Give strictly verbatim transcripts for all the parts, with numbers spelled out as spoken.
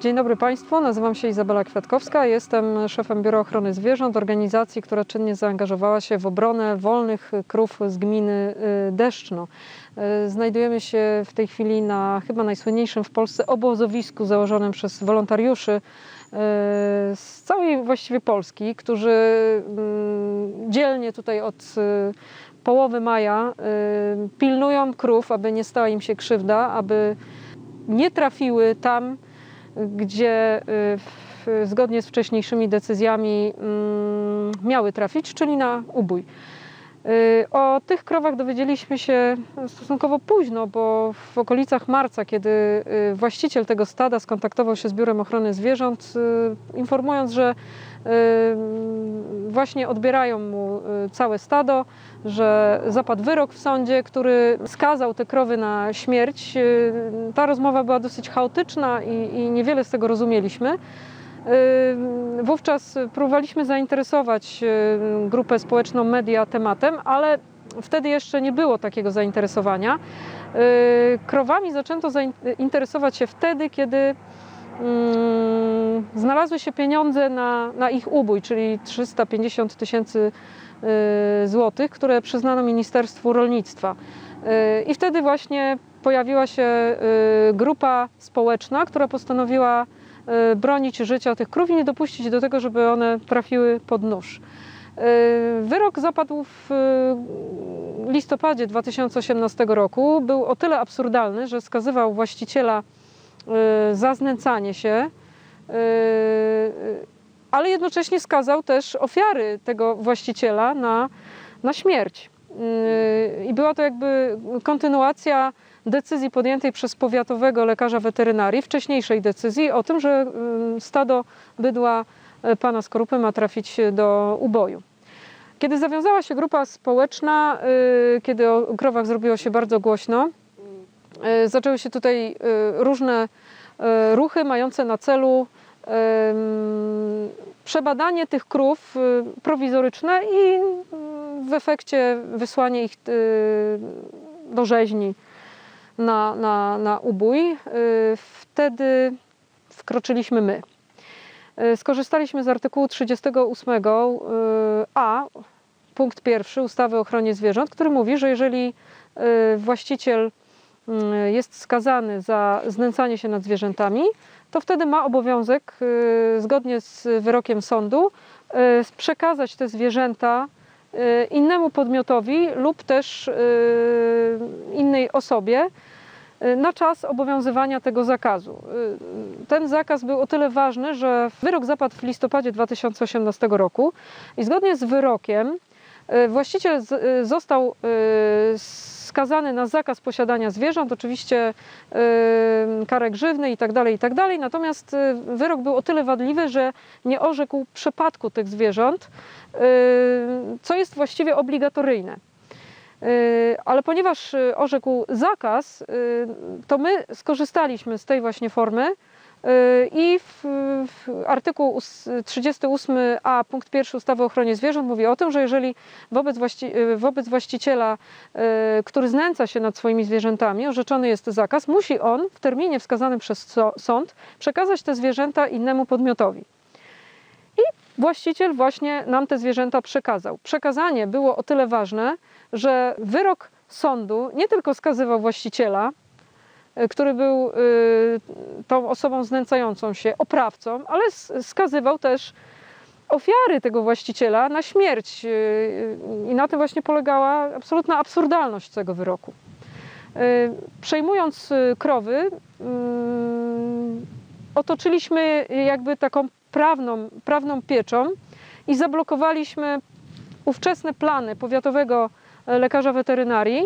Dzień dobry Państwu, nazywam się Izabela Kwiatkowska, jestem szefem Biura Ochrony Zwierząt, organizacji, która czynnie zaangażowała się w obronę wolnych krów z gminy Deszczno. Znajdujemy się w tej chwili na chyba najsłynniejszym w Polsce obozowisku założonym przez wolontariuszy z całej właściwie Polski, którzy dzielnie tutaj od połowy maja pilnują krów, aby nie stała im się krzywda, aby nie trafiły tam, gdzie w, zgodnie z wcześniejszymi decyzjami miały trafić, czyli na ubój. O tych krowach dowiedzieliśmy się stosunkowo późno, bo w okolicach marca, kiedy właściciel tego stada skontaktował się z Biurem Ochrony Zwierząt, informując, że właśnie odbierają mu całe stado, że zapadł wyrok w sądzie, który skazał te krowy na śmierć. Ta rozmowa była dosyć chaotyczna i, i niewiele z tego rozumieliśmy. Wówczas próbowaliśmy zainteresować grupę społeczną media tematem, ale wtedy jeszcze nie było takiego zainteresowania. Krowami zaczęto zainteresować się wtedy, kiedy znalazły się pieniądze na, na ich ubój, czyli trzysta pięćdziesiąt tysięcy złotych, które przyznano Ministerstwu Rolnictwa. I wtedy właśnie pojawiła się grupa społeczna, która postanowiła bronić życia tych krów i nie dopuścić do tego, żeby one trafiły pod nóż. Wyrok zapadł w listopadzie dwa tysiące osiemnastego roku. Był o tyle absurdalny, że skazywał właściciela za znęcanie się, ale jednocześnie skazał też ofiary tego właściciela na, na śmierć. I była to jakby kontynuacja decyzji podjętej przez powiatowego lekarza weterynarii, wcześniejszej decyzji o tym, że stado bydła pana Skorupy ma trafić do uboju. Kiedy zawiązała się grupa społeczna, kiedy o krowach zrobiło się bardzo głośno, zaczęły się tutaj różne ruchy mające na celu przebadanie tych krów prowizoryczne i w efekcie wysłanie ich do rzeźni na, na, na ubój. Wtedy wkroczyliśmy my. Skorzystaliśmy z artykułu trzydziestego ósmego a, punkt pierwszy ustawy o ochronie zwierząt, który mówi, że jeżeli właściciel jest skazany za znęcanie się nad zwierzętami, to wtedy ma obowiązek, zgodnie z wyrokiem sądu, przekazać te zwierzęta innemu podmiotowi lub też innej osobie na czas obowiązywania tego zakazu. Ten zakaz był o tyle ważny, że wyrok zapadł w listopadzie dwa tysiące osiemnastego roku i zgodnie z wyrokiem właściciel został skazany na zakaz posiadania zwierząt, oczywiście karę grzywny i tak dalej, i tak dalej. Natomiast wyrok był o tyle wadliwy, że nie orzekł przepadku tych zwierząt, co jest właściwie obligatoryjne. Ale ponieważ orzekł zakaz, to my skorzystaliśmy z tej właśnie formy i w, w artykuł trzydziesty ósmy a punkt pierwszy ustawy o ochronie zwierząt mówi o tym, że jeżeli wobec, właści wobec właściciela, który znęca się nad swoimi zwierzętami, orzeczony jest zakaz, musi on w terminie wskazanym przez sąd przekazać te zwierzęta innemu podmiotowi. I właściciel właśnie nam te zwierzęta przekazał. Przekazanie było o tyle ważne, że wyrok sądu nie tylko skazywał właściciela, który był tą osobą znęcającą się, oprawcą, ale skazywał też ofiary tego właściciela na śmierć. I na tym właśnie polegała absolutna absurdalność tego wyroku. Przejmując krowy, otoczyliśmy jakby taką prawną, prawną pieczą i zablokowaliśmy ówczesne plany powiatowego lekarza weterynarii,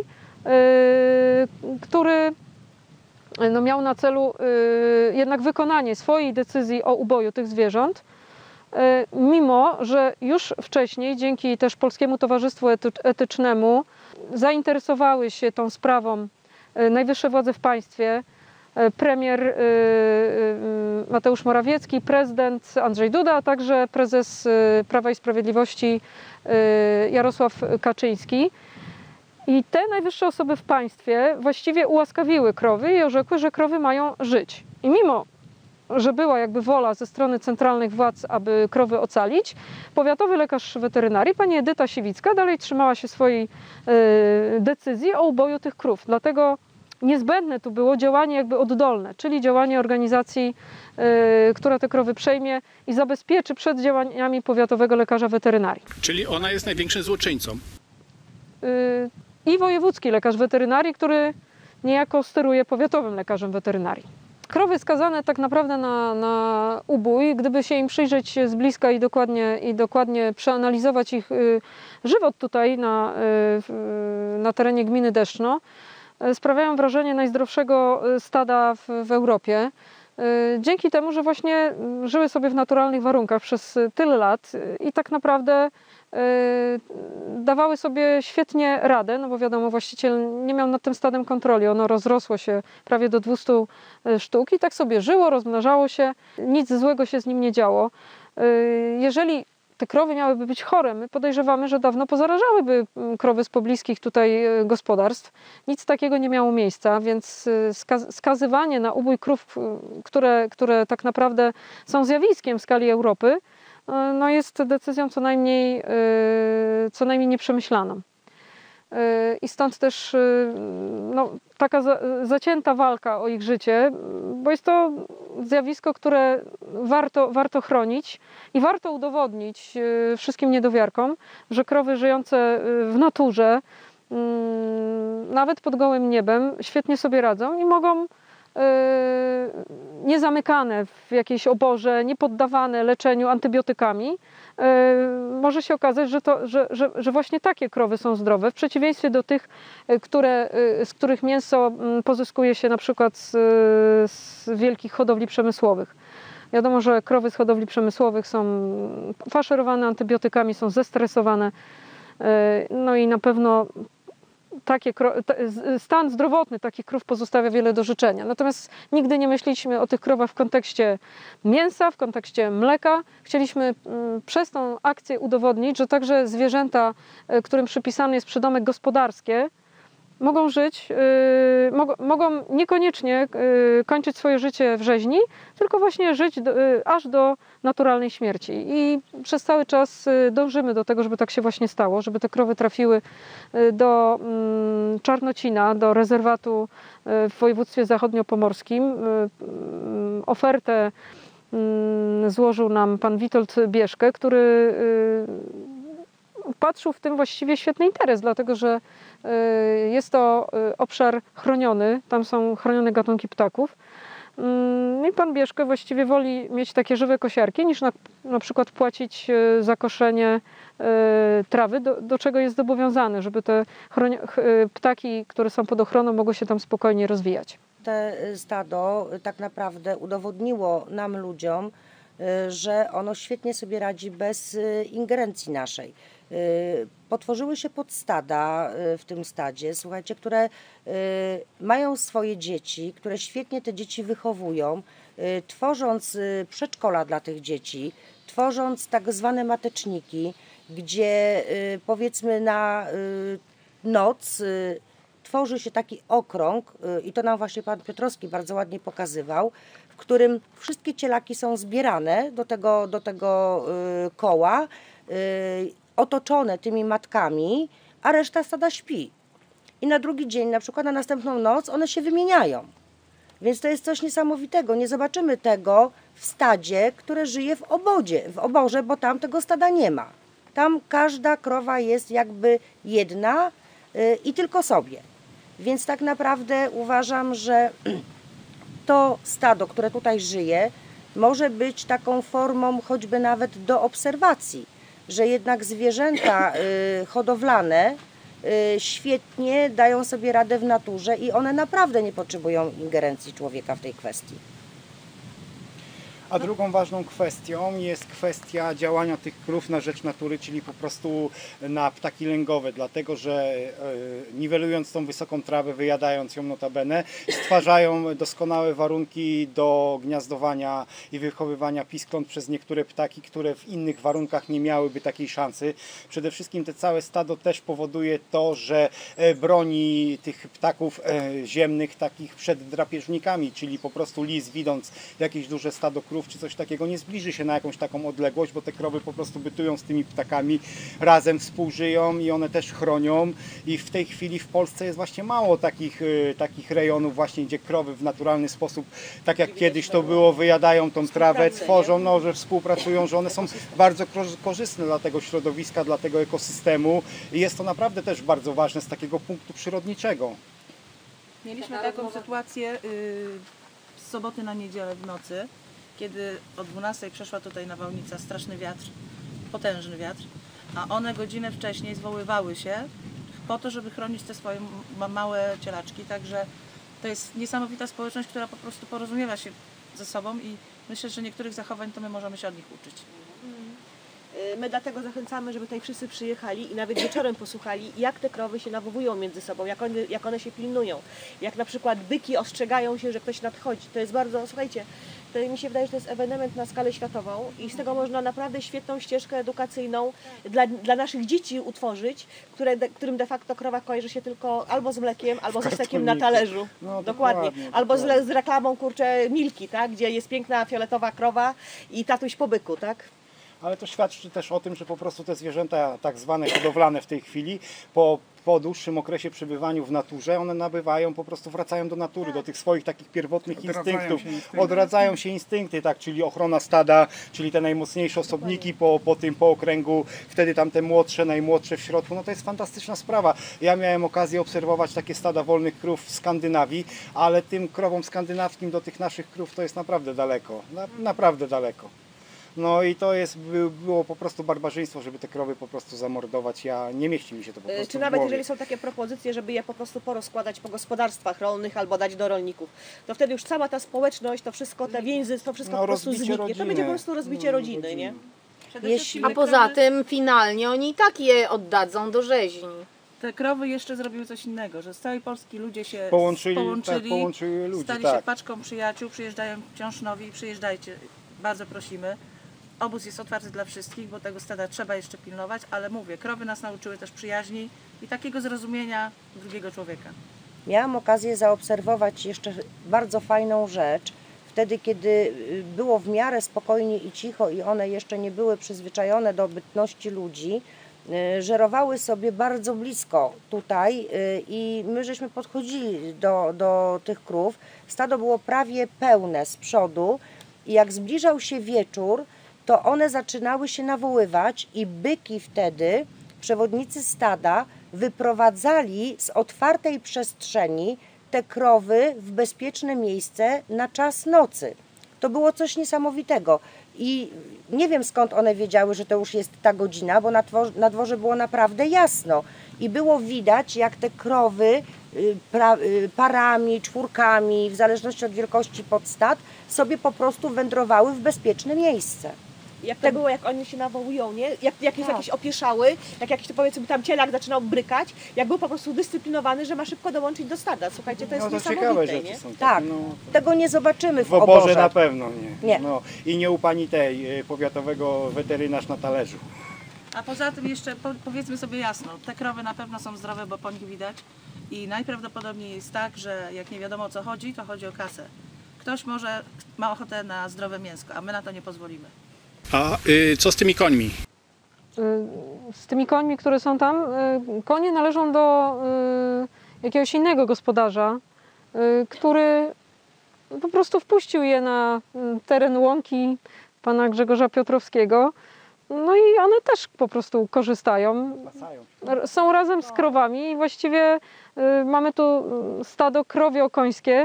który no, miał na celu jednak wykonanie swojej decyzji o uboju tych zwierząt, mimo że już wcześniej, dzięki też Polskiemu Towarzystwu Etycznemu, zainteresowały się tą sprawą najwyższe władze w państwie, premier Mateusz Morawiecki, prezydent Andrzej Duda, a także prezes Prawa i Sprawiedliwości Jarosław Kaczyński. I te najwyższe osoby w państwie właściwie ułaskawiły krowy i orzekły, że krowy mają żyć. I mimo że była jakby wola ze strony centralnych władz, aby krowy ocalić, powiatowy lekarz weterynarii, pani Edyta Siwicka, dalej trzymała się swojej decyzji o uboju tych krów. Dlatego niezbędne tu było działanie jakby oddolne, czyli działanie organizacji, która te krowy przejmie i zabezpieczy przed działaniami powiatowego lekarza weterynarii. Czyli ona jest największym złoczyńcą? I wojewódzki lekarz weterynarii, który niejako steruje powiatowym lekarzem weterynarii. Krowy skazane tak naprawdę na, na ubój, gdyby się im przyjrzeć z bliska i dokładnie, i dokładnie przeanalizować ich żywot tutaj na, na terenie gminy Deszczno, sprawiają wrażenie najzdrowszego stada w, w Europie. Dzięki temu, że właśnie żyły sobie w naturalnych warunkach przez tyle lat i tak naprawdę dawały sobie świetnie radę, no bo wiadomo, właściciel nie miał nad tym stadem kontroli, ono rozrosło się prawie do dwustu sztuk i tak sobie żyło, rozmnażało się, nic złego się z nim nie działo. Jeżeli te krowy miałyby być chore, my podejrzewamy, że dawno pozarażałyby krowy z pobliskich tutaj gospodarstw. Nic takiego nie miało miejsca, więc skazywanie na ubój krów, które, które tak naprawdę są zjawiskiem w skali Europy, no jest decyzją co najmniej, co najmniej nieprzemyślaną. I stąd też no, taka za, zacięta walka o ich życie, bo jest to zjawisko, które warto, warto chronić i warto udowodnić wszystkim niedowiarkom, że krowy żyjące w naturze, nawet pod gołym niebem, świetnie sobie radzą i mogą niezamykane w jakiejś oborze, niepoddawane leczeniu antybiotykami, może się okazać, że, to, że, że, że właśnie takie krowy są zdrowe, w przeciwieństwie do tych, które, z których mięso pozyskuje się na przykład z, z wielkich hodowli przemysłowych. Wiadomo, że krowy z hodowli przemysłowych są faszerowane antybiotykami, są zestresowane, no i na pewno Takie, stan zdrowotny takich krów pozostawia wiele do życzenia. Natomiast nigdy nie myśleliśmy o tych krowach w kontekście mięsa, w kontekście mleka. Chcieliśmy przez tą akcję udowodnić, że także zwierzęta, którym przypisany jest przydomek gospodarskie, mogą żyć, yy, mog, mogą niekoniecznie yy, kończyć swoje życie w rzeźni, tylko właśnie żyć do, yy, aż do naturalnej śmierci. I przez cały czas yy, dążymy do tego, żeby tak się właśnie stało, żeby te krowy trafiły yy, do yy, Czarnocina, do rezerwatu yy, w województwie zachodniopomorskim. Yy, yy, ofertę yy, złożył nam pan Witold Bieszke, który yy, patrzył w tym właściwie świetny interes, dlatego że jest to obszar chroniony, tam są chronione gatunki ptaków. I pan Bieszke właściwie woli mieć takie żywe kosiarki, niż na, na przykład płacić za koszenie trawy, do, do czego jest zobowiązany, żeby te ptaki, które są pod ochroną, mogły się tam spokojnie rozwijać. To stado tak naprawdę udowodniło nam, ludziom, że ono świetnie sobie radzi bez ingerencji naszej. Potworzyły się podstada w tym stadzie, słuchajcie, które mają swoje dzieci, które świetnie te dzieci wychowują, tworząc przedszkola dla tych dzieci, tworząc tak zwane mateczniki, gdzie powiedzmy na noc tworzy się taki okrąg, i to nam właśnie pan Piotrowski bardzo ładnie pokazywał, w którym wszystkie cielaki są zbierane do tego, do tego koła, otoczone tymi matkami, a reszta stada śpi. I na drugi dzień, na przykład na następną noc, one się wymieniają. Więc to jest coś niesamowitego. Nie zobaczymy tego w stadzie, które żyje w obodzie, w oborze, bo tam tego stada nie ma. Tam każda krowa jest jakby jedna yy, i tylko sobie. Więc tak naprawdę uważam, że to stado, które tutaj żyje, może być taką formą choćby nawet do obserwacji, że jednak zwierzęta y, hodowlane y, świetnie dają sobie radę w naturze i one naprawdę nie potrzebują ingerencji człowieka w tej kwestii. A drugą ważną kwestią jest kwestia działania tych krów na rzecz natury, czyli po prostu na ptaki lęgowe, dlatego że e, niwelując tą wysoką trawę, wyjadając ją notabene, stwarzają doskonałe warunki do gniazdowania i wychowywania piskląt przez niektóre ptaki, które w innych warunkach nie miałyby takiej szansy. Przede wszystkim te całe stado też powoduje to, że e, broni tych ptaków e, ziemnych takich przed drapieżnikami, czyli po prostu lis, widząc jakieś duże stado krów czy coś takiego, nie zbliży się na jakąś taką odległość, bo te krowy po prostu bytują z tymi ptakami, razem współżyją i one też chronią. I w tej chwili w Polsce jest właśnie mało takich, y, takich rejonów właśnie, gdzie krowy w naturalny sposób, tak jak kiedyś to było, wyjadają tą trawę, tworzą, no, że współpracują, że one są bardzo korzystne dla tego środowiska, dla tego ekosystemu i jest to naprawdę też bardzo ważne z takiego punktu przyrodniczego. Mieliśmy taką sytuację y, z soboty na niedzielę w nocy, kiedy o dwunastej przeszła tutaj nawałnica, straszny wiatr, potężny wiatr, a one godzinę wcześniej zwoływały się po to, żeby chronić te swoje ma małe cielaczki, także to jest niesamowita społeczność, która po prostu porozumiewa się ze sobą i myślę, że niektórych zachowań to my możemy się od nich uczyć. My dlatego zachęcamy, żeby tutaj wszyscy przyjechali i nawet wieczorem posłuchali, jak te krowy się nawołują między sobą, jak one, jak one się pilnują. Jak na przykład byki ostrzegają się, że ktoś nadchodzi. To jest bardzo, słuchajcie, to mi się wydaje, że to jest ewenement na skalę światową i z tego można naprawdę świetną ścieżkę edukacyjną dla, dla naszych dzieci utworzyć, które, którym de facto krowa kojarzy się tylko albo z mlekiem, albo ze stekiem na talerzu. No, dokładnie. dokładnie. Albo z, z reklamą, kurczę, Milki, tak? Gdzie jest piękna fioletowa krowa i tatuś po byku, tak? Ale to świadczy też o tym, że po prostu te zwierzęta tak zwane hodowlane w tej chwili po, po dłuższym okresie przebywaniu w naturze, one nabywają, po prostu wracają do natury, do tych swoich takich pierwotnych instynktów. się instynkty. Odradzają się instynkty, tak, czyli ochrona stada, czyli te najmocniejsze osobniki po, po tym po okręgu, wtedy tam te młodsze, najmłodsze w środku, no to jest fantastyczna sprawa. Ja miałem okazję obserwować takie stada wolnych krów w Skandynawii, ale tym krowom skandynawskim do tych naszych krów to jest naprawdę daleko, na, naprawdę daleko. No i to jest, było po prostu barbarzyństwo, żeby te krowy po prostu zamordować. Ja, nie mieści mi się to po prostu Czy w nawet głowie. jeżeli są takie propozycje, żeby je po prostu porozkładać po gospodarstwach rolnych albo dać do rolników, to wtedy już cała ta społeczność, to wszystko, te więzy, to wszystko No, po prostu rozbicie zniknie. To rodziny. będzie po prostu rozbicie No, rodziny, rodziny. nie? Przede Jeśli- wszystkim A te poza krowy- tym finalnie oni i tak je oddadzą do rzeźni. Te krowy jeszcze zrobiły coś innego, że z całej Polski ludzie się Połączyli, połączyli, tak, połączyli ludzi, stali tak. się paczką przyjaciół, przyjeżdżają wciąż nowi, przyjeżdżajcie, bardzo prosimy. Obóz jest otwarty dla wszystkich, bo tego stada trzeba jeszcze pilnować, ale mówię, krowy nas nauczyły też przyjaźni i takiego zrozumienia drugiego człowieka. Miałam okazję zaobserwować jeszcze bardzo fajną rzecz. Wtedy, kiedy było w miarę spokojnie i cicho i one jeszcze nie były przyzwyczajone do bytności ludzi, żerowały sobie bardzo blisko tutaj i my żeśmy podchodzili do, do tych krów. Stado było prawie pełne z przodu i jak zbliżał się wieczór, to one zaczynały się nawoływać i byki wtedy, przewodnicy stada, wyprowadzali z otwartej przestrzeni te krowy w bezpieczne miejsce na czas nocy. To było coś niesamowitego i nie wiem, skąd one wiedziały, że to już jest ta godzina, bo na dworze, na dworze było naprawdę jasno i było widać, jak te krowy y, pra, y, parami, czwórkami, w zależności od wielkości podstad, sobie po prostu wędrowały w bezpieczne miejsce. Jak to było, jak oni się nawołują, nie? Jak, jak jest jakieś opieszały, jak jakiś, powiedzmy, tam cielak zaczynał brykać, jak był po prostu dyscyplinowany, że ma szybko dołączyć do stada. Słuchajcie, to jest No to niesamowite, ciekawe nie? rzeczy są. Tak, takie, no, tego nie zobaczymy w, w oborze oborze. na pewno nie. Nie. No, i nie u pani tej, y, powiatowego weterynarz na talerzu. A poza tym jeszcze po, powiedzmy sobie jasno, te krowy na pewno są zdrowe, bo po nich widać i najprawdopodobniej jest tak, że jak nie wiadomo o co chodzi, to chodzi o kasę. Ktoś może ma ochotę na zdrowe mięsko, a my na to nie pozwolimy. A y, co z tymi końmi? Z tymi końmi, które są tam, y, konie należą do y, jakiegoś innego gospodarza, y, który po prostu wpuścił je na y, teren łąki pana Grzegorza Piotrowskiego. No i one też po prostu korzystają. R- Są razem z krowami i właściwie y, mamy tu y, stado krowio-końskie,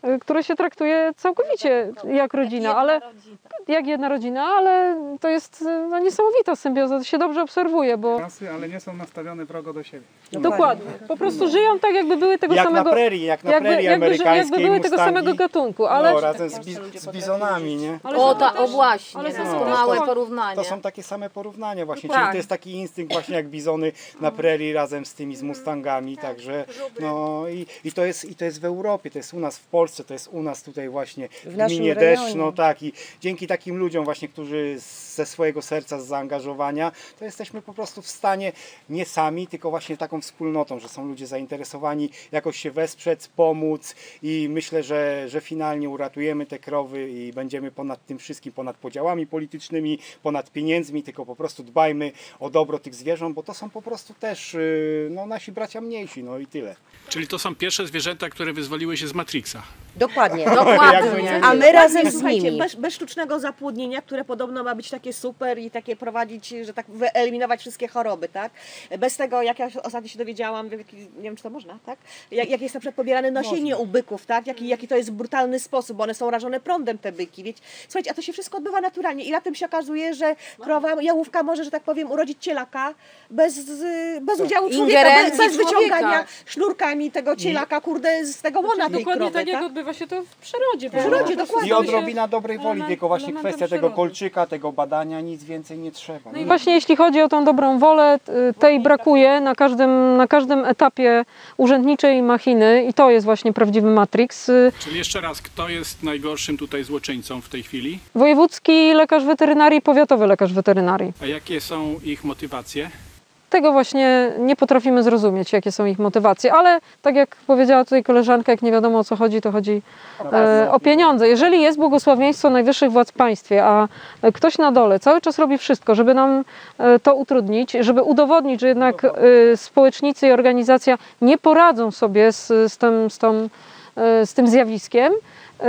y, które się traktuje całkowicie jak rodzina, ale jak jedna rodzina, ale to jest y, no, niesamowita symbioza, to się dobrze obserwuje, bo Rasy, ale nie są nastawione wrogo do siebie. dokładnie, po prostu żyją tak, jakby były tego Jak samego, na prerii, jak na jakby, prerii jakby, amerykańskiej, jakby były tego Mustangi. samego gatunku, ale No, razem z, bi z bizonami, nie? ale O, są ta, też- o właśnie, ale są doskonałe też- porównanie. To są takie same porównania właśnie, Tak. czyli to jest taki instynkt właśnie jak bizony na prerii razem z tymi z Mustangami, także no i, i, to jest, i to jest w Europie, to jest u nas w Polsce, to jest u nas tutaj właśnie w, W naszym gminie rejonie. Deszcz, no tak i dzięki takim ludziom właśnie, którzy ze swojego serca, z zaangażowania, to jesteśmy po prostu w stanie nie sami, tylko właśnie taką wspólnotą, że są ludzie zainteresowani jakoś się wesprzeć, pomóc i myślę, że, że finalnie uratujemy te krowy i będziemy ponad tym wszystkim, ponad podziałami politycznymi, ponad pieniędzmi, tylko po prostu dbajmy o dobro tych zwierząt, bo to są po prostu też yy, no, nasi bracia mniejsi, no i tyle. Czyli to są pierwsze zwierzęta, które wyzwoliły się z Matrixa. Dokładnie. Dokładnie. A my razem z Słuchajcie, nimi. bez, bez sztucznego zapłodnienia, które podobno ma być takie super i takie prowadzić, że tak wyeliminować wszystkie choroby, tak? Bez tego, jak ja ostatnio się dowiedziałam, w jaki, nie wiem czy to można, tak? Jak, jak jest na przykład pobierane nasienie u byków, tak? Jaki, jaki to jest brutalny sposób, bo one są rażone prądem, te byki, wiecie? Słuchajcie, a to się wszystko odbywa naturalnie i na tym się okazuje, że krowa, jałówka może, że tak powiem, urodzić cielaka bez, z- bez udziału człowieka, bez, Ingerencji bez wyciągania człowieka. sznurkami tego cielaka, kurde, z tego łona tej dokładnie krowy, tak jak tak? odbywa się to w przyrodzie. W przyrodzie, To dokładnie. I staje się odrobina dobrej woli, element- tylko właśnie elementem kwestia tego przyrody. kolczyka, tego badania, nic więcej nie trzeba. No i właśnie jeśli chodzi o tą dobrą wolę, y, tej brakuje na każdym, na każdym etapie urzędniczej machiny i to jest właśnie prawdziwy Matrix. Y, Czyli jeszcze raz, kto jest najgorszym tutaj złoczyńcą w tej chwili? Wojewódzki lekarz weterynarii, powiatowy lekarz weterynarii. A jakie są ich motywacje? Tego właśnie nie potrafimy zrozumieć, jakie są ich motywacje, ale tak jak powiedziała tutaj koleżanka, jak nie wiadomo o co chodzi, to chodzi e, o pieniądze. Jeżeli jest błogosławieństwo najwyższych władz w państwie, a ktoś na dole cały czas robi wszystko, żeby nam e, to utrudnić, żeby udowodnić, że jednak e, społecznicy i organizacja nie poradzą sobie z, z, tym, z, tą, e, z tym zjawiskiem, e,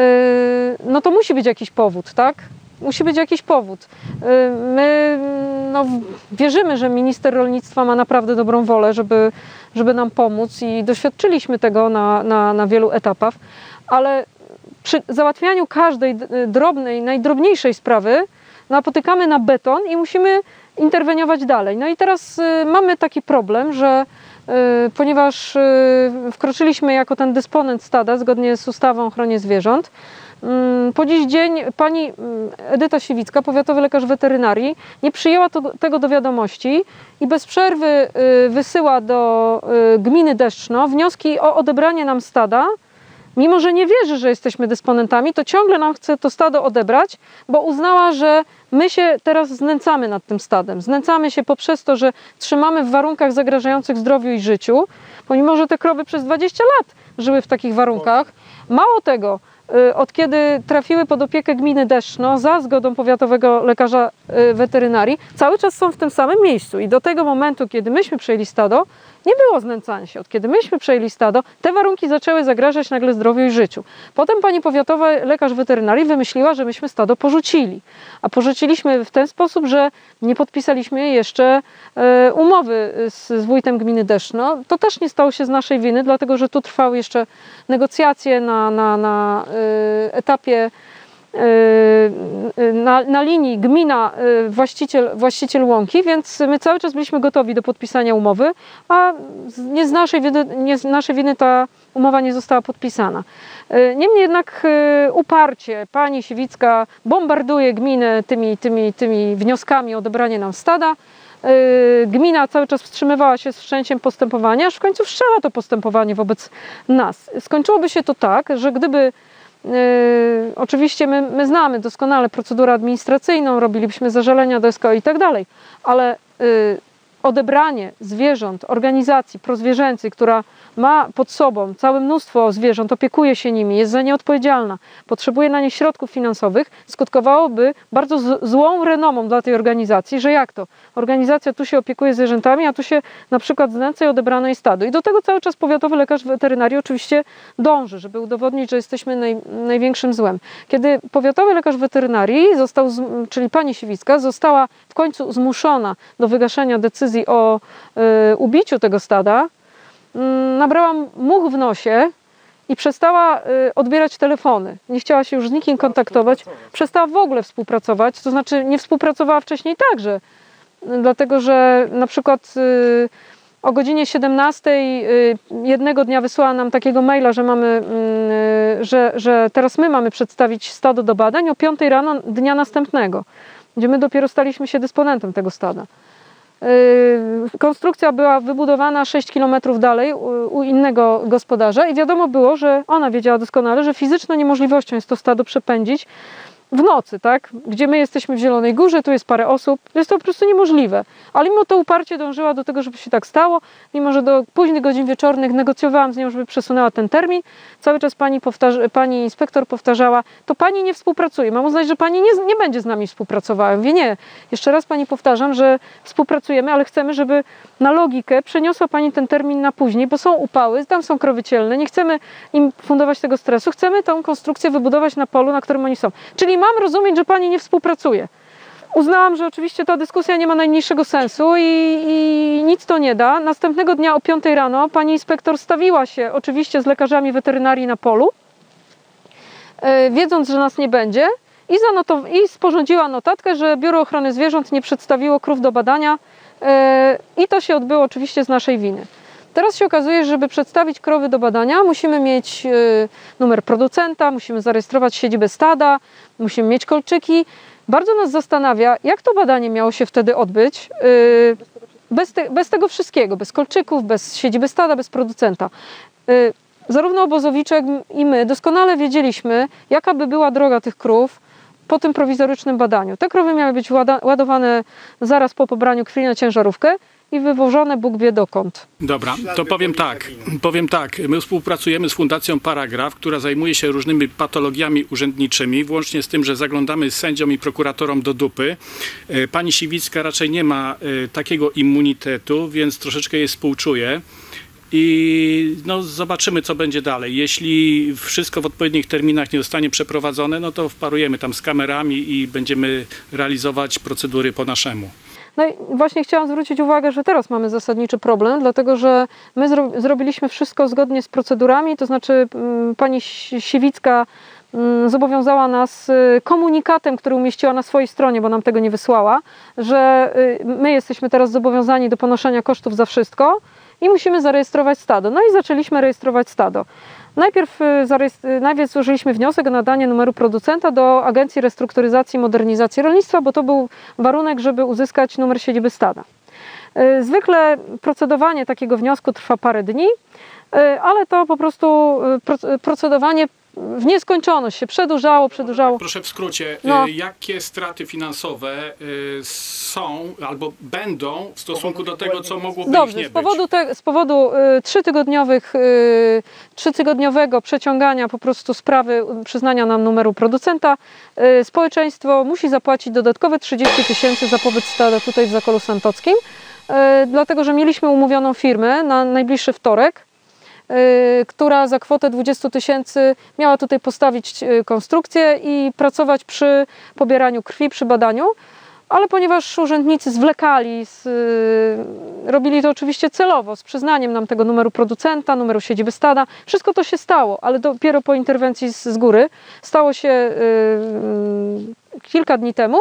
no to musi być jakiś powód, tak? Musi być jakiś powód. Y, My no, wierzymy, że minister rolnictwa ma naprawdę dobrą wolę, żeby, żeby nam pomóc i doświadczyliśmy tego na, na, na wielu etapach, ale przy załatwianiu każdej drobnej, najdrobniejszej sprawy napotykamy na beton i musimy interweniować dalej. No i teraz y, mamy taki problem, że y, ponieważ y, wkroczyliśmy jako ten dysponent stada zgodnie z ustawą o ochronie zwierząt, po dziś dzień pani Edyta Siwicka, powiatowy lekarz weterynarii, nie przyjęła to, tego do wiadomości i bez przerwy wysyła do gminy Deszczno wnioski o odebranie nam stada. Mimo że nie wierzy, że jesteśmy dysponentami, to ciągle nam chce to stado odebrać, bo uznała, że my się teraz znęcamy nad tym stadem. Znęcamy się poprzez to, że trzymamy w warunkach zagrażających zdrowiu i życiu, pomimo że te krowy przez dwadzieścia lat żyły w takich warunkach. Mało tego, od kiedy trafiły pod opiekę gminy Deszczno za zgodą powiatowego lekarza weterynarii, cały czas są w tym samym miejscu i do tego momentu, kiedy myśmy przejęli stado, nie było znęcania się. Od kiedy myśmy przejęli stado, te warunki zaczęły zagrażać nagle zdrowiu i życiu. Potem pani powiatowa lekarz weterynarii wymyśliła, że myśmy stado porzucili. A porzuciliśmy w ten sposób, że nie podpisaliśmy jeszcze e, umowy z, z wójtem gminy Deszczno. To też nie stało się z naszej winy, dlatego że tu trwały jeszcze negocjacje na, na, na e, etapie Na, na linii gmina, właściciel, właściciel łąki, więc my cały czas byliśmy gotowi do podpisania umowy, a nie z naszej winy, nie z naszej winy ta umowa nie została podpisana. Niemniej jednak uparcie pani Siwicka bombarduje gminę tymi, tymi, tymi wnioskami o odebranie nam stada. Gmina cały czas wstrzymywała się z wszczęciem postępowania, aż w końcu wszczęła to postępowanie wobec nas. Skończyłoby się to tak, że gdyby Yy, oczywiście my, my znamy doskonale procedurę administracyjną, robilibyśmy zażalenia do S K O i tak dalej, ale yy, odebranie zwierząt, organizacji prozwierzęcej, która ma pod sobą całe mnóstwo zwierząt, opiekuje się nimi, jest za nie odpowiedzialna, potrzebuje na nie środków finansowych, skutkowałoby bardzo z, złą renomą dla tej organizacji, że jak to? Organizacja tu się opiekuje zwierzętami, a tu się na przykład znęca i odebrano jej stado. I do tego cały czas powiatowy lekarz weterynarii oczywiście dąży, żeby udowodnić, że jesteśmy naj, największym złem. Kiedy powiatowy lekarz weterynarii, został, czyli pani Siwicka, została w końcu zmuszona do wygaszenia decyzji o y, ubiciu tego stada, nabrałam much w nosie i przestała y, odbierać telefony. Nie chciała się już z nikim kontaktować, przestała w ogóle współpracować, to znaczy nie współpracowała wcześniej także, dlatego że na przykład y, o godzinie siedemnastej y, jednego dnia wysłała nam takiego maila, że, mamy, y, że, że teraz my mamy przedstawić stado do badań o piątej rano dnia następnego, gdzie my dopiero staliśmy się dysponentem tego stada. Konstrukcja była wybudowana sześć kilometrów dalej u, u innego gospodarza i wiadomo było, że ona wiedziała doskonale, że fizyczną niemożliwością jest to stado przepędzić w nocy, tak? Gdzie my jesteśmy w Zielonej Górze, tu jest parę osób, jest to po prostu niemożliwe. Ale mimo to uparcie dążyła do tego, żeby się tak stało, mimo że do późnych godzin wieczornych negocjowałam z nią, żeby przesunęła ten termin. Cały czas pani, powtarza, pani inspektor powtarzała, to pani nie współpracuje, mam uznać, że pani nie, nie będzie z nami współpracowała. Ja mówię, nie, jeszcze raz pani powtarzam, że współpracujemy, ale chcemy, żeby na logikę przeniosła pani ten termin na później, bo są upały, tam są krowy cielne, nie chcemy im fundować tego stresu, chcemy tą konstrukcję wybudować na polu, na którym oni są. Czyli mam rozumieć, że pani nie współpracuje. Uznałam, że oczywiście ta dyskusja nie ma najmniejszego sensu i, i nic to nie da. Następnego dnia o piątej rano pani inspektor stawiła się oczywiście z lekarzami weterynarii na polu, yy, wiedząc, że nas nie będzie i, zanotow- i sporządziła notatkę, że Biuro Ochrony Zwierząt nie przedstawiło krów do badania yy, i to się odbyło oczywiście z naszej winy. Teraz się okazuje, że żeby przedstawić krowy do badania, musimy mieć yy, numer producenta, musimy zarejestrować siedzibę stada, musimy mieć kolczyki. Bardzo nas zastanawia, jak to badanie miało się wtedy odbyć, yy, bez, te, bez tego wszystkiego, bez kolczyków, bez siedziby stada, bez producenta. Yy, zarówno obozowiczek i my doskonale wiedzieliśmy, jaka by była droga tych krów po tym prowizorycznym badaniu. Te krowy miały być łada, ładowane zaraz po pobraniu krwi na ciężarówkę i wywożone Bóg wie dokąd. Dobra, to powiem tak, powiem tak, my współpracujemy z Fundacją Paragraf, która zajmuje się różnymi patologiami urzędniczymi, włącznie z tym, że zaglądamy z sędziom i prokuratorom do dupy. Pani Siwicka raczej nie ma takiego immunitetu, więc troszeczkę jej współczuję. I no, zobaczymy, co będzie dalej. Jeśli wszystko w odpowiednich terminach nie zostanie przeprowadzone, no to wparujemy tam z kamerami i będziemy realizować procedury po naszemu. No i właśnie chciałam zwrócić uwagę, że teraz mamy zasadniczy problem, dlatego że my zro zrobiliśmy wszystko zgodnie z procedurami, to znaczy pani Siwicka zobowiązała nas komunikatem, który umieściła na swojej stronie, bo nam tego nie wysłała, że my jesteśmy teraz zobowiązani do ponoszenia kosztów za wszystko i musimy zarejestrować stado. No i zaczęliśmy rejestrować stado. Najpierw, najpierw złożyliśmy wniosek o nadanie numeru producenta do Agencji Restrukturyzacji i Modernizacji Rolnictwa, bo to był warunek, żeby uzyskać numer siedziby stada. Zwykle procedowanie takiego wniosku trwa parę dni, ale to po prostu procedowanie w nieskończoność się przedłużało, przedłużało. Proszę w skrócie, no. Jakie straty finansowe są albo będą w stosunku do tego, co mogłoby Dobrze, ich nie z powodu, być? te, z powodu y, trzytygodniowych, y, trzytygodniowego przeciągania po prostu sprawy przyznania nam numeru producenta, y, społeczeństwo musi zapłacić dodatkowe trzydzieści tysięcy za pobyt stada tutaj w Zakolu Santockim, y, dlatego że mieliśmy umówioną firmę na najbliższy wtorek, Yy, która za kwotę dwadzieścia tysięcy miała tutaj postawić yy, konstrukcję i pracować przy pobieraniu krwi, przy badaniu, ale ponieważ urzędnicy zwlekali, z, yy, robili to oczywiście celowo, z przyznaniem nam tego numeru producenta, numeru siedziby stada, wszystko to się stało, ale dopiero po interwencji z, z góry, stało się yy, kilka dni temu.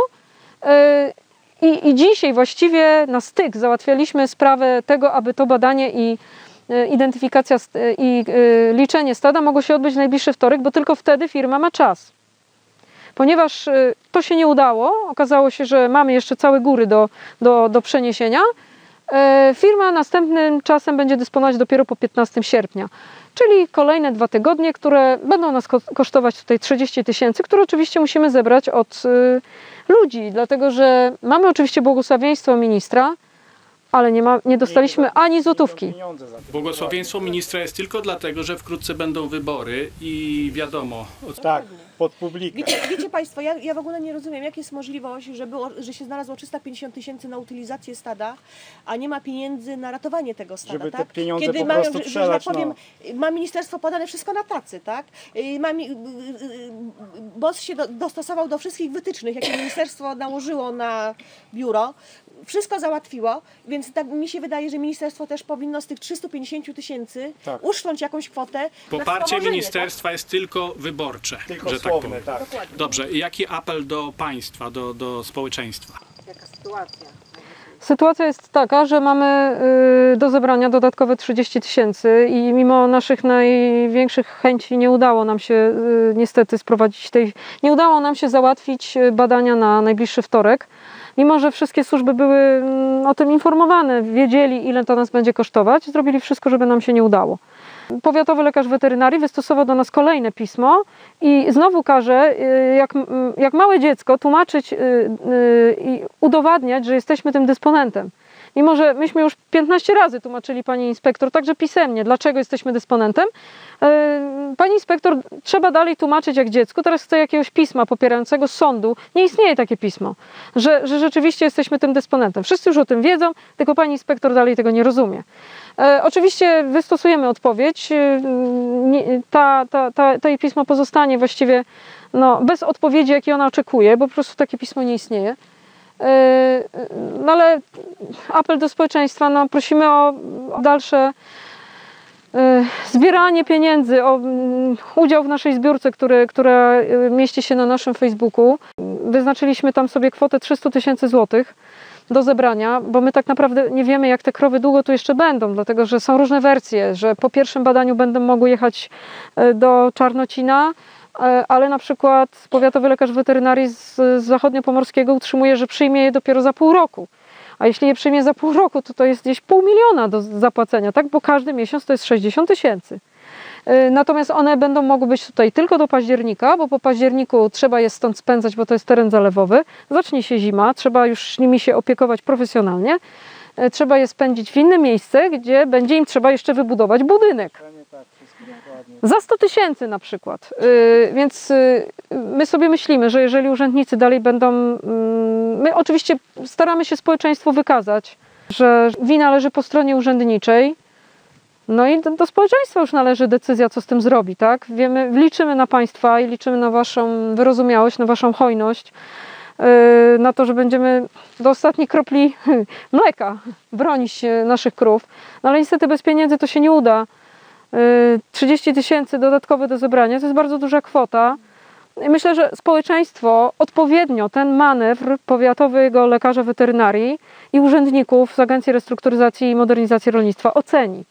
Yy, i, I dzisiaj właściwie na styk załatwialiśmy sprawę tego, aby to badanie i identyfikacja i liczenie stada mogło się odbyć w najbliższy wtorek, bo tylko wtedy firma ma czas. Ponieważ to się nie udało, okazało się, że mamy jeszcze całe góry do, do, do przeniesienia, firma następnym czasem będzie dysponować dopiero po piętnastego sierpnia. Czyli kolejne dwa tygodnie, które będą nas kosztować tutaj trzydzieści tysięcy, które oczywiście musimy zebrać od ludzi, dlatego że mamy oczywiście błogosławieństwo ministra, ale nie, ma, nie dostaliśmy ani złotówki. Błogosławieństwo ministra jest tylko dlatego, że wkrótce będą wybory i wiadomo. Tak. pod publikę. Wiecie, wiecie Państwo, ja, ja w ogóle nie rozumiem, jak jest możliwość, że, było, że się znalazło trzysta pięćdziesiąt tysięcy na utylizację stada, a nie ma pieniędzy na ratowanie tego stada, Żeby te tak? pieniądze Kiedy po mają, prostu że, że tak przelać, powiem, no. ma ministerstwo podane wszystko na tacy, tak? Y, Ma, mi- y, y, y, B O S się do, dostosował do wszystkich wytycznych, jakie ministerstwo nałożyło na biuro. Wszystko załatwiło, więc tak mi się wydaje, że ministerstwo też powinno z tych trzystu pięćdziesięciu tysięcy Tak. uszcząć jakąś kwotę. na Poparcie wspomożenie, ministerstwa jest tylko wyborcze, Tylko że tak słowne, powiem. tak. Dokładnie. Dobrze, i jaki apel do państwa, do, do społeczeństwa? Jaka sytuacja? Sytuacja jest taka, że mamy y, do zebrania dodatkowe trzydzieści tysięcy i mimo naszych największych chęci nie udało nam się y, niestety sprowadzić tej, nie udało nam się załatwić y, badania na najbliższy wtorek. Mimo że wszystkie służby były mm, o tym informowane, wiedzieli ile to nas będzie kosztować, zrobili wszystko, żeby nam się nie udało. Powiatowy lekarz weterynarii wystosował do nas kolejne pismo i znowu każe, y, jak, mm, jak małe dziecko, tłumaczyć y, y, i udowadniać, że jesteśmy tym dysponentem. Mimo że myśmy już piętnaście razy tłumaczyli pani inspektor, także pisemnie, dlaczego jesteśmy dysponentem, y, pani inspektor trzeba dalej tłumaczyć jak dziecku. Teraz chce jakiegoś pisma popierającego z sądu. Nie istnieje takie pismo, że, że rzeczywiście jesteśmy tym dysponentem. Wszyscy już o tym wiedzą, tylko pani inspektor dalej tego nie rozumie. E, oczywiście wystosujemy odpowiedź. E, nie, ta, ta, ta, to jej pismo pozostanie właściwie no, bez odpowiedzi, jakiej ona oczekuje, bo po prostu takie pismo nie istnieje. E, no ale apel do społeczeństwa, no, prosimy o, o dalsze e, zbieranie pieniędzy, o mm, udział w naszej zbiórce, który, która e, mieści się na naszym Facebooku. Wyznaczyliśmy tam sobie kwotę trzysta tysięcy złotych do zebrania, bo my tak naprawdę nie wiemy, jak te krowy długo tu jeszcze będą, dlatego że są różne wersje, że po pierwszym badaniu będą mogły jechać do Czarnocina, ale na przykład powiatowy lekarz weterynarii z, z zachodniopomorskiego utrzymuje, że przyjmie je dopiero za pół roku. A jeśli je przyjmie za pół roku, to to jest gdzieś pół miliona do zapłacenia, tak? Bo każdy miesiąc to jest sześćdziesiąt tysięcy. Natomiast one będą mogły być tutaj tylko do października, bo po październiku trzeba je stąd spędzać, bo to jest teren zalewowy. Zacznie się zima, trzeba już nimi się opiekować profesjonalnie. Trzeba je spędzić w inne miejsce, gdzie będzie im trzeba jeszcze wybudować budynek. Za sto tysięcy na przykład. Więc my sobie myślimy, że jeżeli urzędnicy dalej będą... My oczywiście staramy się społeczeństwu wykazać, że wina leży po stronie urzędniczej. No i do, do społeczeństwa już należy decyzja, co z tym zrobi, tak? Wiemy, liczymy na Państwa i liczymy na Waszą wyrozumiałość, na Waszą hojność, yy, na to, że będziemy do ostatniej kropli mleka bronić naszych krów. No ale niestety bez pieniędzy to się nie uda. Yy, trzydzieści tysięcy dodatkowe do zebrania to jest bardzo duża kwota. I myślę, że społeczeństwo odpowiednio ten manewr powiatowego lekarza weterynarii i urzędników z Agencji Restrukturyzacji i Modernizacji Rolnictwa oceni.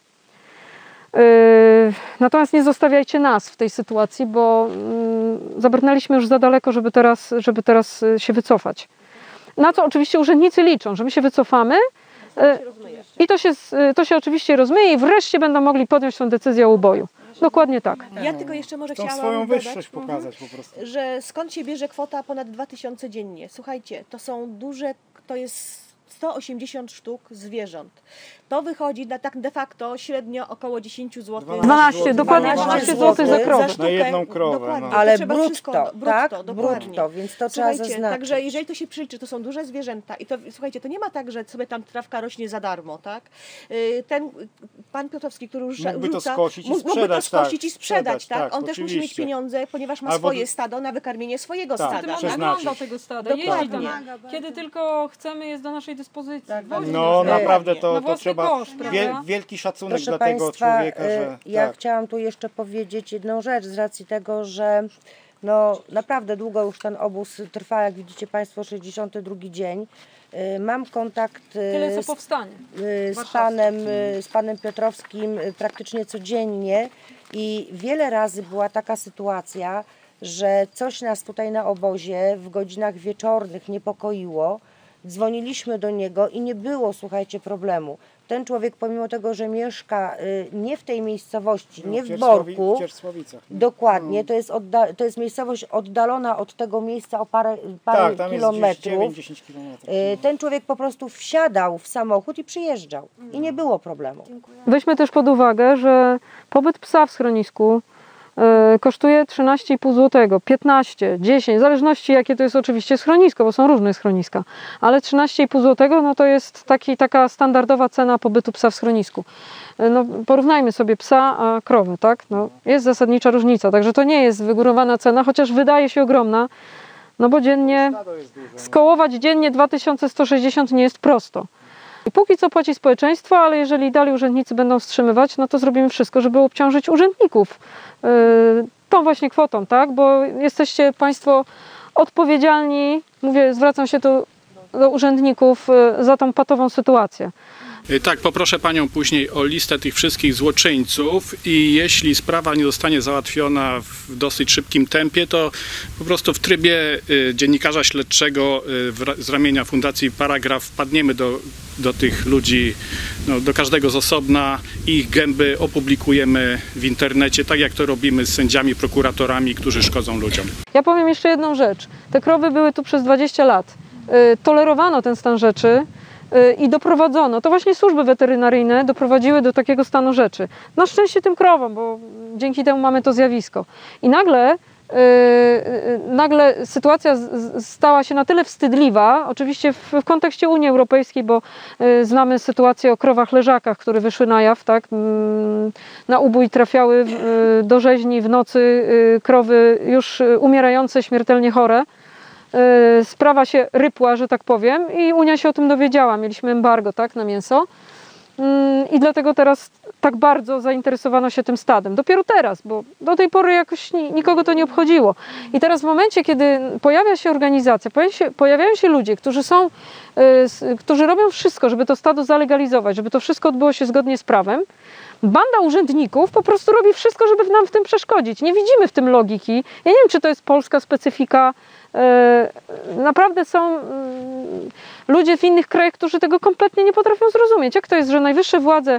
Natomiast nie zostawiajcie nas w tej sytuacji, bo zabrnęliśmy już za daleko, żeby teraz, żeby teraz się wycofać. Na co oczywiście urzędnicy liczą, że my się wycofamy i to się, to się oczywiście rozmyje i wreszcie będą mogli podjąć tę decyzję o uboju. Dokładnie tak. Ja tylko jeszcze może Chcą chciałam swoją dodać, wyższość pokazać po prostu. że skąd się bierze kwota ponad dwa tysiące dziennie. Słuchajcie, to są duże, to jest sto osiemdziesiąt sztuk zwierząt. To wychodzi na tak de facto średnio około dziesięć złotych. dwanaście, dokładnie dwanaście złotych za krowę. sztukę. Na jedną krowę, Dokładnie. no. To Ale trzeba brutto, wszystko, brutto, tak? dokładnie. Brutto, więc to trzeba Słuchajcie, zaznaczyć. także jeżeli to się przyliczy, to są duże zwierzęta i to, słuchajcie, to nie ma tak, że sobie tam trawka rośnie za darmo, tak? Y, Ten pan Piotrowski, który już Mógłby to rzuca, skosić i mógłby to sprzedać, skosić tak, i sprzedać, sprzedać, tak? tak, On też musi mieć oczywiście. pieniądze, ponieważ ma Albo swoje do- stado na wykarmienie swojego Tak, stada. Tym on przeznaczyć. oglądał tego stada, Dokładnie. jeździ tam. Kiedy tylko chcemy, jest do naszej dyspozycji. Wozi No nas. naprawdę Na to, to własny trzeba koszt, prawda? wiel, wielki szacunek Proszę dla tego Państwa, człowieka, że y, ja tak. chciałam tu jeszcze powiedzieć jedną rzecz z racji tego, że no, naprawdę długo już ten obóz trwa, jak widzicie Państwo, sześćdziesiąty drugi dzień. Y, Mam kontakt y, Tyle co z, powstanie. y, z, panem, y, z panem Piotrowskim y, praktycznie codziennie i wiele razy była taka sytuacja, że coś nas tutaj na obozie w godzinach wieczornych niepokoiło. Dzwoniliśmy do niego i nie było, słuchajcie, problemu. Ten człowiek, pomimo tego, że mieszka y, nie w tej miejscowości, nie w Ciersławi- Borku, w Ciersławicach. dokładnie, to jest, odda- to jest miejscowość oddalona od tego miejsca o parę, parę Tak, tam jest kilometrów. dziewięć dziesięć kilometrów. Y, Ten człowiek po prostu wsiadał w samochód i przyjeżdżał. I nie było problemu. Weźmy też pod uwagę, że pobyt psa w schronisku Yy, kosztuje trzynaście i pół złotego, piętnaście, dziesięć, w zależności jakie to jest oczywiście schronisko, bo są różne schroniska, ale trzynaście i pół złotego no to jest taki, taka standardowa cena pobytu psa w schronisku. Yy, no, porównajmy sobie psa a krowę, tak? No, jest zasadnicza różnica, także to nie jest wygórowana cena, chociaż wydaje się ogromna, no bo dziennie, skołować dziennie dwa tysiące sto sześćdziesiąt nie jest prosto. I póki co płaci społeczeństwo, ale jeżeli dalej urzędnicy będą wstrzymywać, no to zrobimy wszystko, żeby obciążyć urzędników yy, tą właśnie kwotą, tak? Bo jesteście Państwo odpowiedzialni, mówię, zwracam się tu do urzędników yy, za tą patową sytuację. Tak, poproszę Panią później o listę tych wszystkich złoczyńców i jeśli sprawa nie zostanie załatwiona w dosyć szybkim tempie, to po prostu w trybie y, dziennikarza śledczego y, w, z ramienia Fundacji Paragraf wpadniemy do, do tych ludzi, no, do każdego z osobna i ich gęby opublikujemy w internecie, tak jak to robimy z sędziami, prokuratorami, którzy szkodzą ludziom. Ja powiem jeszcze jedną rzecz. Te krowy były tu przez dwadzieścia lat. Y, tolerowano ten stan rzeczy. I doprowadzono, to właśnie służby weterynaryjne doprowadziły do takiego stanu rzeczy. Na szczęście tym krowom, bo dzięki temu mamy to zjawisko. I nagle, yy, nagle sytuacja z, stała się na tyle wstydliwa, oczywiście w, w kontekście Unii Europejskiej, bo yy, znamy sytuację o krowach leżakach, które wyszły na jaw, tak? Yy, na ubój trafiały yy, do rzeźni w nocy yy, krowy już umierające, śmiertelnie chore. Sprawa się rypła, że tak powiem, i Unia się o tym dowiedziała. Mieliśmy embargo, tak, na mięso. I dlatego teraz tak bardzo zainteresowano się tym stadem. Dopiero teraz, bo do tej pory jakoś nikogo to nie obchodziło. I teraz w momencie, kiedy pojawia się organizacja, pojawia się, pojawiają się ludzie, którzy są, którzy robią wszystko, żeby to stado zalegalizować, żeby to wszystko odbyło się zgodnie z prawem, banda urzędników po prostu robi wszystko, żeby nam w tym przeszkodzić. Nie widzimy w tym logiki. Ja nie wiem, czy to jest polska specyfika. Naprawdę są ludzie w innych krajach, którzy tego kompletnie nie potrafią zrozumieć. Jak to jest, że najwyższe władze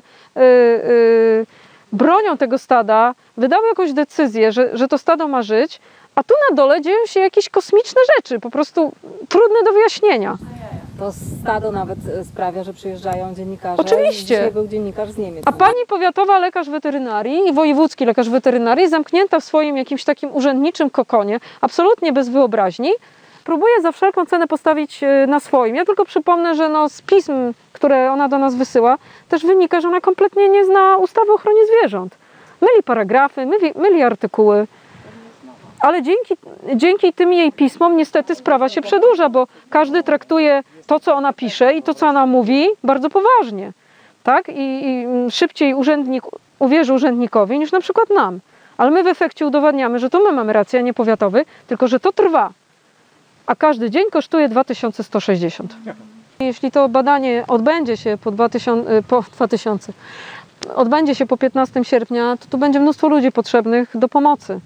bronią tego stada, wydały jakąś decyzję, że, że to stado ma żyć, a tu na dole dzieją się jakieś kosmiczne rzeczy, po prostu trudne do wyjaśnienia. To stado nawet sprawia, że przyjeżdżają dziennikarze. Oczywiście. Dzisiaj był dziennikarz z Niemiec. A pani powiatowa lekarz weterynarii i wojewódzki lekarz weterynarii, zamknięta w swoim jakimś takim urzędniczym kokonie, absolutnie bez wyobraźni, próbuje za wszelką cenę postawić na swoim. Ja tylko przypomnę, że no z pism, które ona do nas wysyła, też wynika, że ona kompletnie nie zna ustawy o ochronie zwierząt. Myli paragrafy, myli, myli artykuły. Ale dzięki, dzięki tym jej pismom niestety sprawa się przedłuża, bo każdy traktuje to, co ona pisze i to, co ona mówi, bardzo poważnie. Tak? I, i szybciej urzędnik uwierzy urzędnikowi niż na przykład nam. Ale my w efekcie udowadniamy, że to my mamy rację, a nie powiatowy, tylko że to trwa. A każdy dzień kosztuje dwa tysiące sto sześćdziesiąt. Jeśli to badanie odbędzie się po, dwa tysiące, po dwa tysiące, odbędzie się po piętnastego sierpnia, to tu będzie mnóstwo ludzi potrzebnych do pomocy.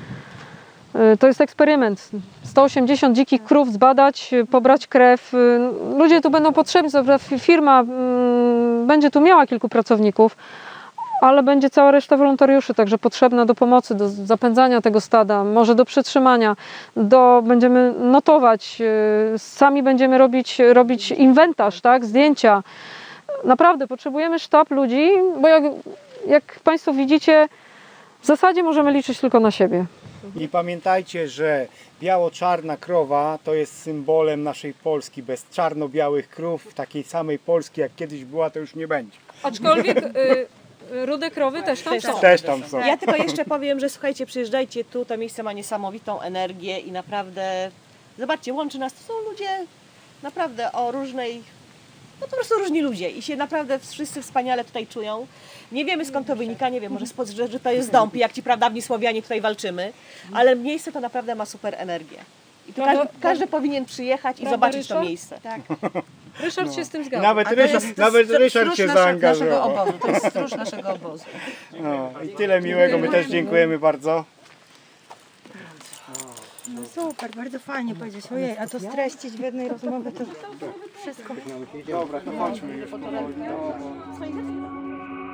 To jest eksperyment. sto osiemdziesiąt dzikich krów zbadać, pobrać krew. Ludzie tu będą potrzebni. Firma będzie tu miała kilku pracowników, ale będzie cała reszta wolontariuszy, także potrzebna do pomocy, do zapędzania tego stada, może do przetrzymania, do, będziemy notować, sami będziemy robić, robić inwentarz, tak, zdjęcia. Naprawdę potrzebujemy sztab ludzi, bo jak, jak Państwo widzicie, w zasadzie możemy liczyć tylko na siebie. I pamiętajcie, że biało-czarna krowa to jest symbolem naszej Polski. Bez czarno-białych krów, takiej samej Polski jak kiedyś była, to już nie będzie. Aczkolwiek y, rude krowy też tam są. Też tam są. Ja tylko jeszcze powiem, że słuchajcie, przyjeżdżajcie tu, to miejsce ma niesamowitą energię i naprawdę, zobaczcie, łączy nas, to są ludzie naprawdę o różnej, no po prostu różni ludzie i się naprawdę wszyscy wspaniale tutaj czują. Nie wiemy skąd to wynika, nie wiem, może spod, że, że to jest dąb i jak ci pradawni Słowianie tutaj walczymy, ale miejsce to naprawdę ma super energię. I tu każdy, każdy powinien przyjechać i Prawda, zobaczyć Ryszard? to miejsce. Tak. Ryszard się z tym zgadza. Nawet A to Ryszard, jest nawet stróż Ryszard się nasze, zaangażował. naszego obozu, to jest stróż naszego obozu. No, i tyle miłego, my też dziękujemy bardzo. No super, bardzo fajnie powiedzieć. Ojej, a to streścić w jednej rozmowie to wszystko. Dobra, to chodźmy już powoli. No, bo...